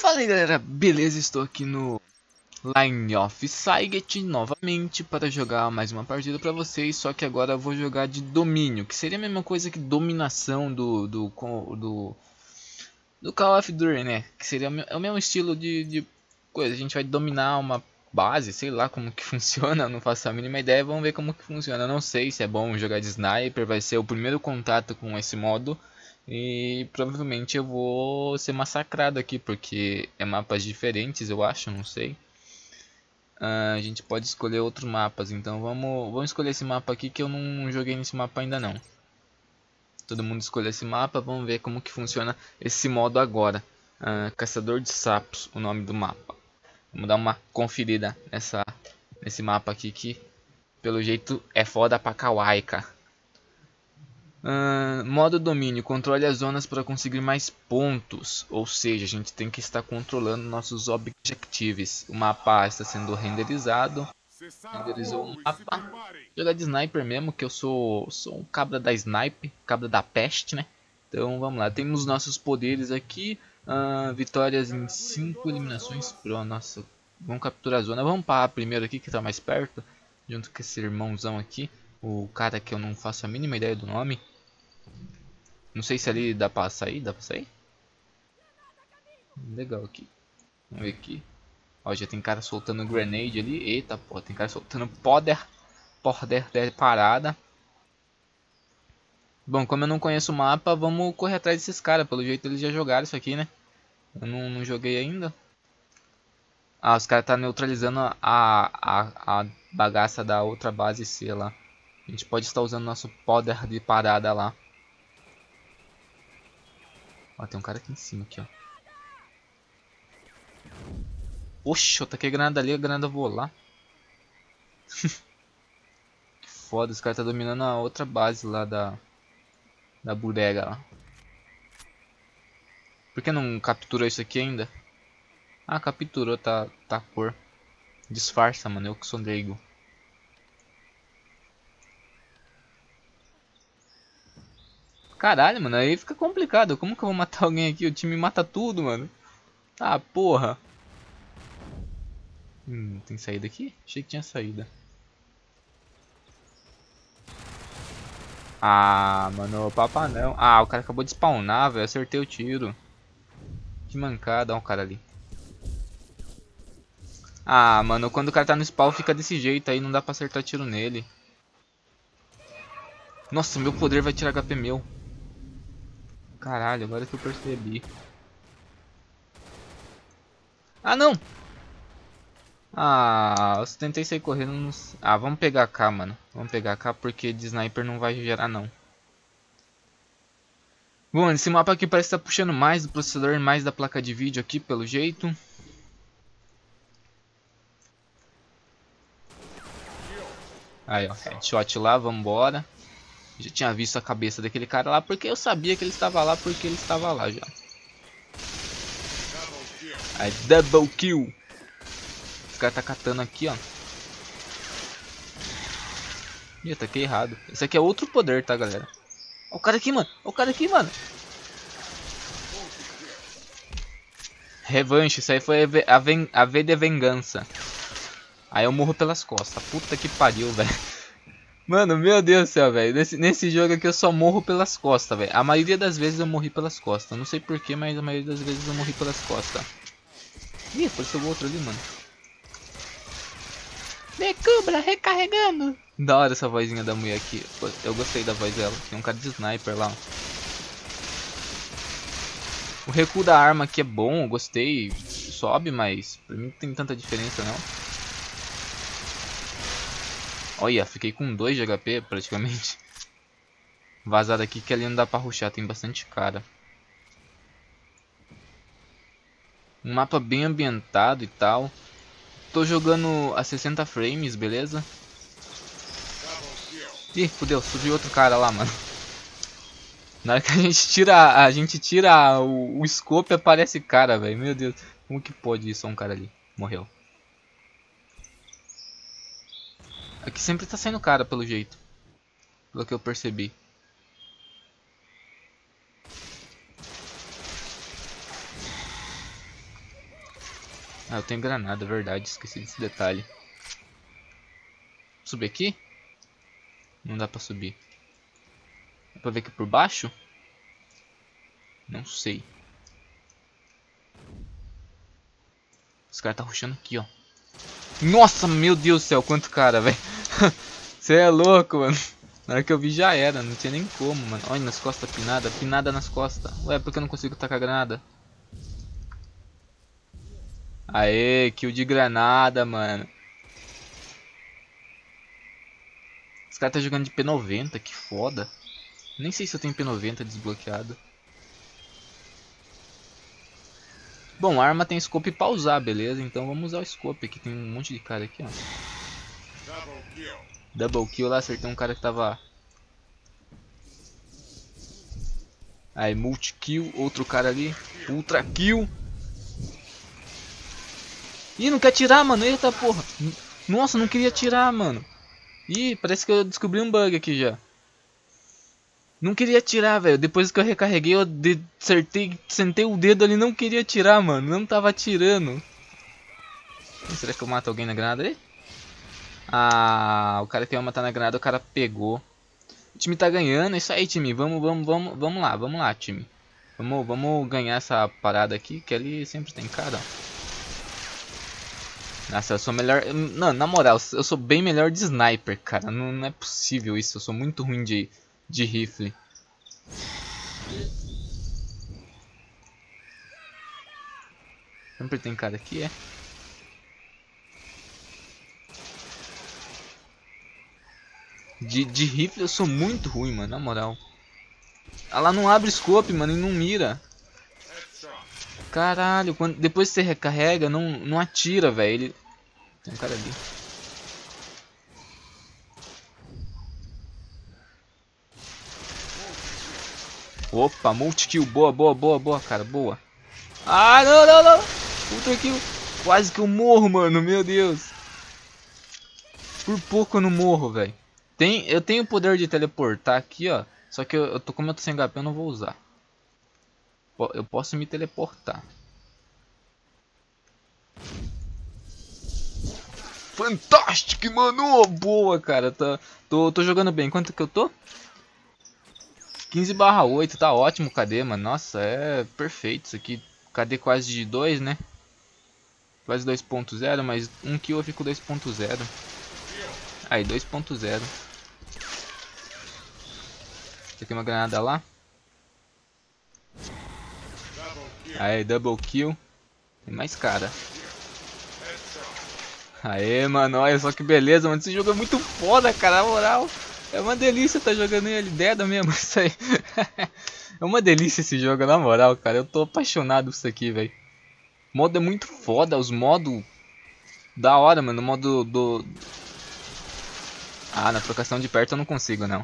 Fala aí galera, beleza? Estou aqui no Line of Siget novamente para jogar mais uma partida para vocês. Só que agora eu vou jogar de domínio, que seria a mesma coisa que dominação do Call of Duty, né? Que seria o mesmo estilo de coisa. A gente vai dominar uma base, sei lá como que funciona, não faço a mínima ideia. Vamos ver como que funciona. Eu não sei se é bom jogar de sniper, vai ser o primeiro contato com esse modo. E provavelmente eu vou ser massacrado aqui, porque é mapas diferentes, eu acho, não sei. A gente pode escolher outros mapas, então vamos escolher esse mapa aqui que eu não joguei nesse mapa ainda não. Todo mundo escolhe esse mapa, vamos ver como que funciona esse modo agora. Caçador de sapos, o nome do mapa. Vamos dar uma conferida nesse mapa aqui que pelo jeito é foda pra kawaii, cara. Modo domínio, controle as zonas para conseguir mais pontos, ou seja, a gente tem que estar controlando nossos objetivos. O mapa está sendo renderizado, renderizou o mapa. Jogar de sniper mesmo, que eu sou um cabra da snipe, cabra da peste, né? Então vamos lá, temos nossos poderes aqui, vitórias em 5 eliminações. Pronto, nossa, vamos capturar a zona. Vamos para primeiro aqui que está mais perto, junto com esse irmãozão aqui, o cara que eu não faço a mínima ideia do nome. Não sei se ali dá pra sair, Legal aqui. Vamos ver aqui. Ó, já tem cara soltando grenade ali. Eita, porra, tem cara soltando poder de parada. Bom, como eu não conheço o mapa, vamos correr atrás desses caras. Pelo jeito eles já jogaram isso aqui, né? Eu não joguei ainda. Os caras tá neutralizando a bagaça da outra base C lá. A gente pode estar usando nosso poder de parada lá. Ó, tem um cara aqui em cima, aqui, ó. Oxe, eu taquei a granada ali, a granada voou lá. Que foda, esse cara tá dominando a outra base lá da bodega lá. Por que não capturou isso aqui ainda? Capturou, tá cor. Disfarça, mano, eu que sou leigo. Caralho, mano, aí fica complicado. Como que eu vou matar alguém aqui? O time mata tudo, mano. Porra. Tem saída aqui? Achei que tinha saída. Mano, papa não. O cara acabou de spawnar, velho. Acertei o tiro. Que mancada, ó o cara ali. Mano, quando o cara tá no spawn fica desse jeito aí, não dá pra acertar tiro nele. Nossa, meu poder vai tirar HP meu. Caralho, agora que eu percebi. Não! Eu tentei sair correndo. Vamos pegar AK, mano. Vamos pegar AK porque de sniper não vai gerar, não. Bom, esse mapa aqui parece estar puxando mais do processador, mais da placa de vídeo aqui, pelo jeito. Aí, ó, headshot lá, vambora. Já tinha visto a cabeça daquele cara lá, porque eu sabia que ele estava lá, porque ele estava lá já. Aí, double kill. Esse cara tá catando aqui, ó. Ih, ataquei errado. Esse aqui é outro poder, tá, galera? Ó o cara aqui, mano. Ó o cara aqui, mano. Revanche, isso aí foi a V de vingança. Aí eu morro pelas costas. Puta que pariu, velho. Mano, meu Deus do céu, velho. Nesse jogo aqui eu só morro pelas costas, velho. A maioria das vezes eu morri pelas costas. Não sei porquê, mas a maioria das vezes eu morri pelas costas. Ih, apareceu o outro ali, mano. Decubra, recarregando. Da hora essa vozinha da mulher aqui. Eu gostei da voz dela. Tem um cara de sniper lá. O recuo da arma aqui é bom, eu gostei. Sobe, mas pra mim não tem tanta diferença não. Olha, fiquei com 2 de HP praticamente. Vazado aqui que ali não dá pra rushar, tem bastante cara. Um mapa bem ambientado e tal. Tô jogando a 60 frames, beleza? Ih, fudeu, surgiu outro cara lá, mano. Na hora que a gente tira o scope, aparece cara, velho. Meu Deus, como que pode isso? Um cara ali, morreu. Aqui sempre tá saindo cara, pelo jeito. Pelo que eu percebi. Ah, eu tenho granada, verdade. Esqueci desse detalhe. Subir aqui? Não dá pra subir. Dá pra ver aqui por baixo? Não sei. Os caras tá rushando aqui, ó. Nossa, meu Deus do céu, quanto cara, velho. Você é louco, mano. Na hora que eu vi já era, não tinha nem como, mano. Olha nas costas, pinada nas costas. Ué, por que eu não consigo tacar granada? Aê, kill de granada, mano. Os caras tá jogando de P90, que foda. Nem sei se eu tenho P90 desbloqueado. Bom, a arma tem scope pra usar, beleza? Então vamos usar o scope aqui. Tem um monte de cara aqui, ó. Double kill lá, acertei um cara que tava... Aí, multi kill, outro cara ali. Ultra kill. Ih, não quer atirar, mano. Eita porra. Nossa, não queria atirar, mano. Ih, parece que eu descobri um bug aqui já. Não queria atirar, velho. Depois que eu recarreguei, eu acertei, sentei o dedo ali, não queria atirar, mano. Não tava atirando. Será que eu mato alguém na granada ali? Ah, o cara que ia matar na granada, o cara pegou. O time tá ganhando, é isso aí, time. Vamos lá, time. Vamos ganhar essa parada aqui, que ali sempre tem cara, ó. Nossa, eu sou melhor... Não, na moral, eu sou bem melhor de sniper, cara. Não é possível isso, eu sou muito ruim de rifle. Sempre tem cara aqui, é? De rifle eu sou muito ruim, mano, na moral. Ela não abre scope, mano, e não mira. Caralho, depois que você recarrega, não atira, velho. Tem um cara ali. Opa, multi-kill. Boa, cara, boa. Ah, não. Ultra kill. Quase que eu morro, mano, meu Deus. Por pouco eu não morro, velho. Eu tenho o poder de teleportar aqui, ó. Só que como eu tô sem HP, eu não vou usar. Eu posso me teleportar. Fantástico, mano! Boa, cara. Tô jogando bem. Quanto que eu tô? 15/8, tá ótimo o KD, mano. Nossa, é perfeito isso aqui. KD quase de 2, né? Quase 2.0, mas 1 kill eu fico 2.0. Aí, 2.0. Tem uma granada lá. Aí, double kill. Tem mais cara. Aê, mano, olha só que beleza, mano. Esse jogo é muito foda, cara, na moral. É uma delícia tá jogando ele, dedo mesmo, isso aí. É uma delícia esse jogo, na moral, cara. Eu tô apaixonado por isso aqui, velho. O modo é muito foda, os modos... Da hora, mano, o modo do... Ah, na trocação de perto eu não consigo, não.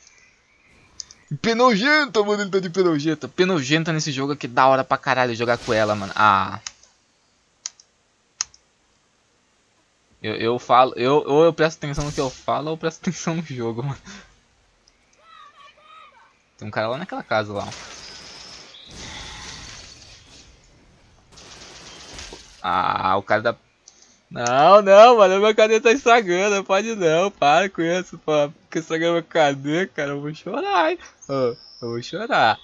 Penogenta, mano, ele tá de penogenta. Penogenta nesse jogo aqui, da hora pra caralho jogar com ela, mano. Ah... Eu falo, ou eu presto atenção no que eu falo, ou eu presto atenção no jogo, mano. Tem um cara lá naquela casa lá. Ah, o cara da... Não, mano, meu cadê tá estragando, pode não, para com isso, pô. Porque estragando meu cadê, cara, eu vou chorar, hein. Eu vou chorar.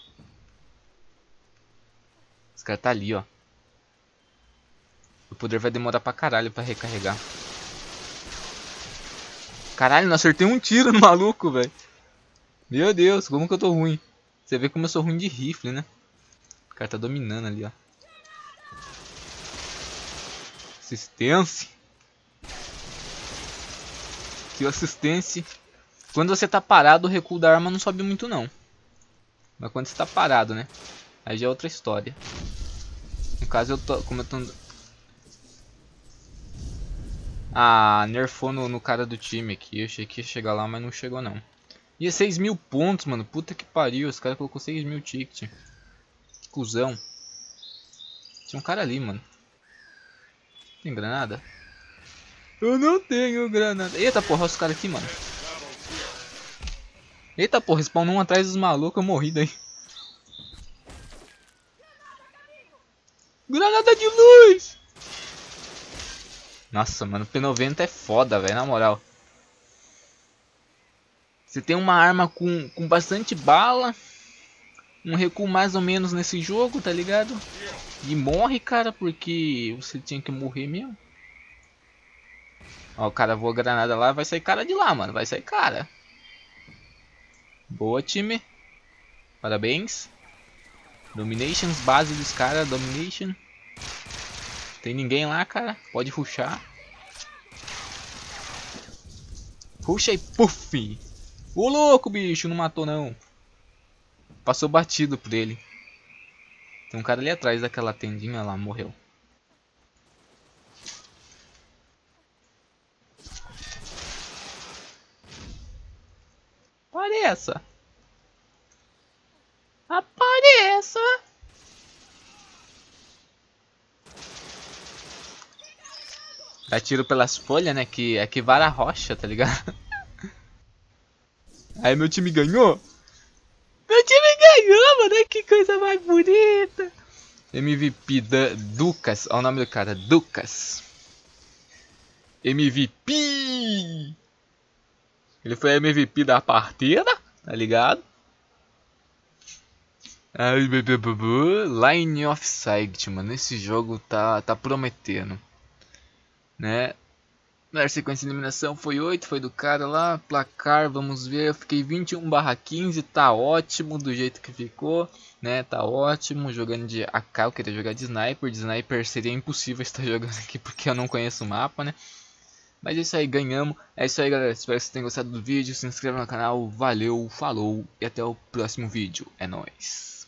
Esse cara tá ali, ó. O poder vai demorar pra caralho pra recarregar. Caralho, não acertei um tiro no maluco, velho. Meu Deus, como que eu tô ruim. Você vê como eu sou ruim de rifle, né? O cara tá dominando ali, ó. Assistência. Que assistência. Quando você tá parado, o recuo da arma não sobe muito, não. Mas quando você tá parado, né? Aí já é outra história. No caso, como eu tô... Ah, nerfou no cara do time aqui. Eu achei que ia chegar lá, mas não chegou, não. E é 6.000 pontos, mano. Puta que pariu. Os caras colocou 6.000 tickets. Que cuzão. Tinha um cara ali, mano. Tem granada? Eu não tenho granada. Eita porra, olha os caras aqui, mano. Eita porra, spawnou um atrás dos malucos. Eu morri daí. Granada de luz! Nossa, mano, o P90 é foda, velho, na moral. Você tem uma arma com bastante bala, um recuo mais ou menos nesse jogo, tá ligado? E morre, cara, porque você tinha que morrer mesmo. Ó, o cara voa granada lá, vai sair cara de lá, mano, vai sair cara. Boa, time. Parabéns. Dominations, base dos caras, domination. Tem ninguém lá, cara, pode rushar. Ruxa e puff. Ô louco, bicho, não matou não. Passou batido por ele. Tem um cara ali atrás daquela tendinha lá, morreu. Apareça. Apareça. Dá tiro pelas folhas, né? Que é que vara a rocha, tá ligado? Aí meu time ganhou. Meu time ganhou, mano. Que coisa mais bonita. MVP da Ducas. Olha o nome do cara. Ducas. MVP. Ele foi MVP da partida, tá ligado? Ai, Line of Sight, mano. Esse jogo tá prometendo, né? A sequência de eliminação foi 8, foi do cara lá. Placar, vamos ver. Eu fiquei 21/15, tá ótimo do jeito que ficou, né? Tá ótimo. Jogando de AK, eu queria jogar de sniper. De sniper seria impossível estar jogando aqui porque eu não conheço o mapa, né? Mas é isso aí, ganhamos. É isso aí, galera. Espero que vocês tenham gostado do vídeo. Se inscreva no canal. Valeu, falou e até o próximo vídeo. É nóis.